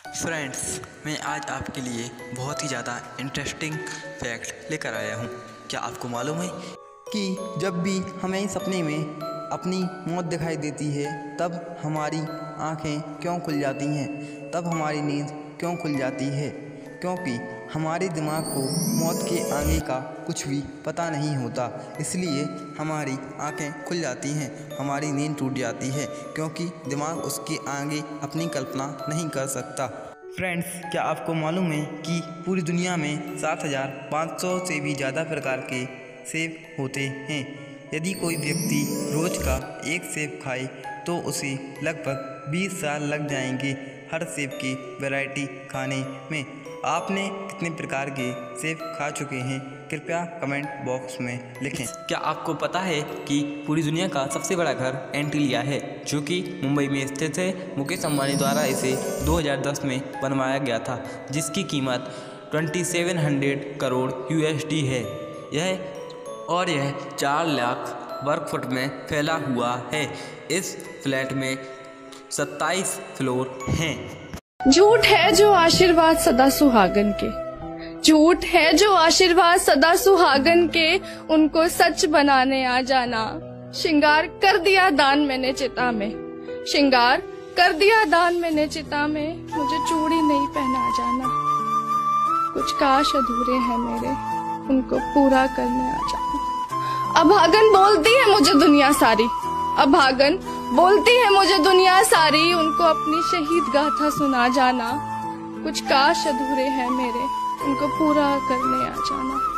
Friends, मैं आज आपके लिए बहुत ही ज़्यादा इंटरेस्टिंग फैक्ट लेकर आया हूँ। क्या आपको मालूम है कि जब भी हमें सपने में अपनी मौत दिखाई देती है तब हमारी आंखें क्यों खुल जाती हैं, तब हमारी नींद क्यों खुल जाती है? क्योंकि हमारे दिमाग को मौत के आगे का कुछ भी पता नहीं होता, इसलिए हमारी आंखें खुल जाती हैं, हमारी नींद टूट जाती है, क्योंकि दिमाग उसके आगे अपनी कल्पना नहीं कर सकता। फ्रेंड्स, क्या आपको मालूम है कि पूरी दुनिया में 7,500 से भी ज़्यादा प्रकार के सेब होते हैं। यदि कोई व्यक्ति रोज़ का एक सेब खाए तो उसे लगभग 20 साल लग जाएंगे हर सेब की वैरायटी खाने में। आपने कितने प्रकार के सेब खा चुके हैं? कृपया कमेंट बॉक्स में लिखें। क्या आपको पता है कि पूरी दुनिया का सबसे बड़ा घर एंटीलिया है, जो कि मुंबई में स्थित है। मुकेश अंबानी द्वारा इसे 2010 में बनवाया गया था, जिसकी कीमत 2700 करोड़ USD है। यह 4 लाख वर्ग फुट में फैला हुआ है। इस फ्लैट में 27 फ्लोर हैं। झूठ है जो आशीर्वाद सदा सुहागन के, झूठ है जो आशीर्वाद सदा सुहागन के, उनको सच बनाने आ जाना। श्रृंगार कर दिया दान मैंने चिता में, श्रृंगार कर दिया दान मैंने चिता में, मुझे चूड़ी नहीं पहना जाना। कुछ काश अधूरे हैं मेरे, उनको पूरा करने आ जाना। अभागन बोलती है मुझे दुनिया सारी, अभागन बोलती है मुझे दुनिया सारी, उनको अपनी शहीद गाथा सुना जाना। कुछ काश अधूरे हैं मेरे, उनको पूरा करने आ जाना।